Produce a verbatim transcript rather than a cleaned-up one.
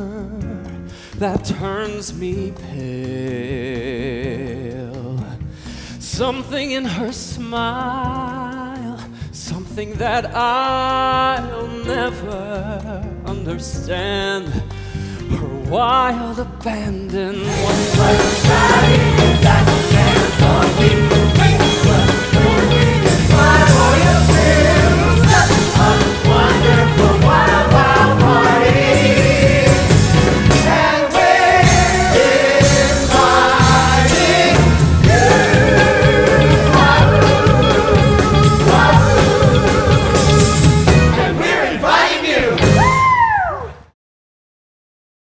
that turns me pale. Something in her smile, something that I'll never understand. Her wild abandon was like